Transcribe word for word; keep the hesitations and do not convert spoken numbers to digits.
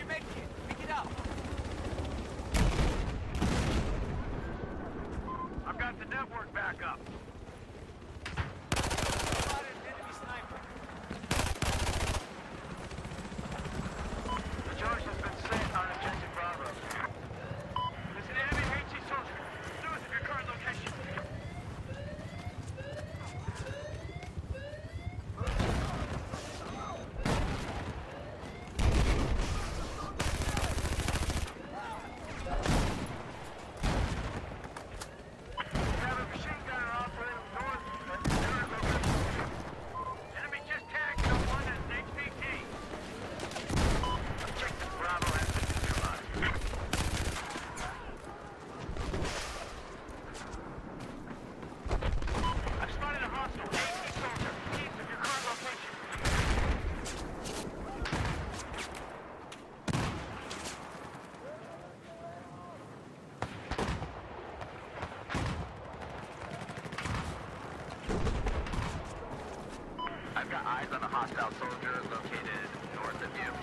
your med kit. Pick it up. I've got the network back up. Spotted an enemy sniper. The charge has been set on objective Bravo. There's an enemy H E soldier north of your current location. We have a machine gunner operating north of your current location. Enemy just tagged someone at an H P T. Objective Bravo has been neutralized. I've spotted a hostile H P soldier east of your current location. I've got eyes on a hostile soldier located north of you.